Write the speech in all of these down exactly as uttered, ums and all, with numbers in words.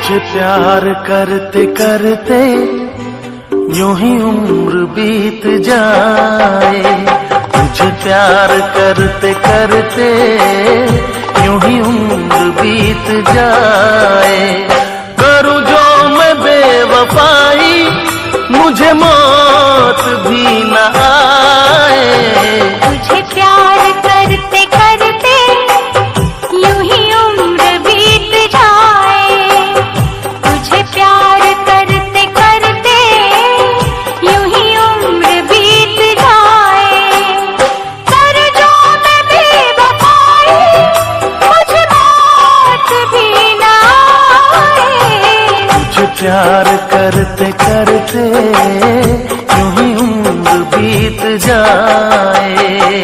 तुझे प्यार करते करते यूं ही उम्र बीत जाए, तुझे प्यार करते करते यूं ही उम्र बीत जाए। करूं जो मैं बेवफाई मुझे मौत भी न आए। तुझे प्यार करते करते यूं ही उम्र बीत जाए, तुझे प्यार करते करते यूं ही उम्र बीत जाए। कर जो मैं बेवफाई मुझे मौत भी न आए। तुझे प्यार करते करते यूं ही उम्र बीत जाए।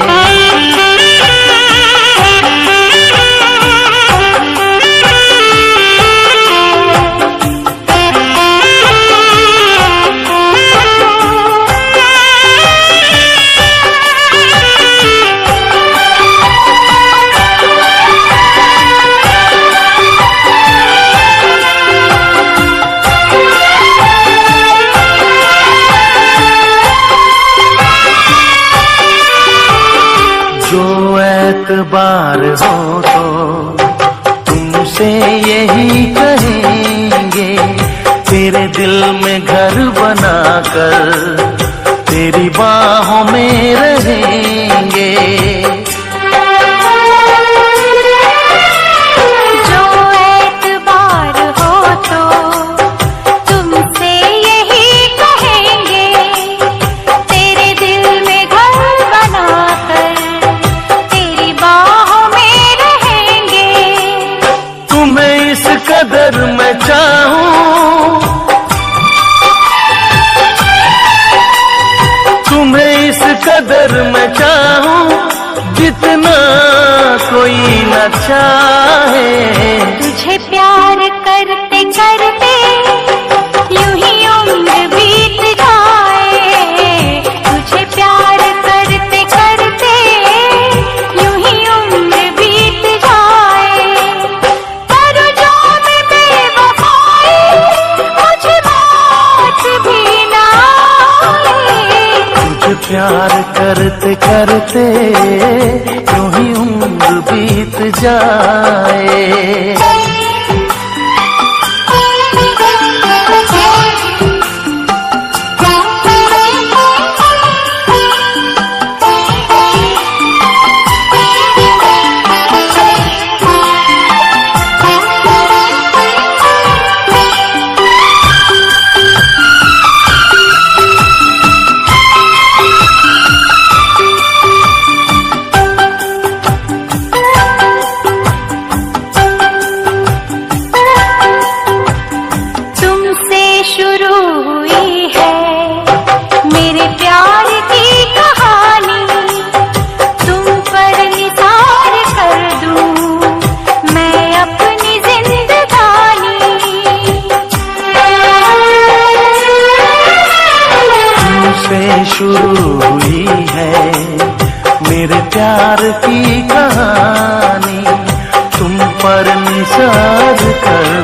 जो एतबार हो तो तुमसे यही कहेंगे, तेरे दिल में घर बनाकर तेरी बाहों में रहेंगे। जो एतबार हो तो तुमसे यही कहेंगे, तेरे दिल में घर बनाकर इस कदर मैं चाहूं, तुम्हें इस कदर मैं चाहूं जितना कोई न चाहे। तुझे प्यार करते करते यूं ही उम्र बीत जाए, तुझे प्यार करते करते यूं ही उम्र बीत जाए। प्यार करते करते यूं ही उम्र बीत जाए। शुरू हुई है मेरे प्यार की कहानी, तुम पर निसार कर दूं मैं अपनी जिंदगानी। तुमसे शुरू हुई है मेरे प्यार की कहानी, तुम पर निसार कर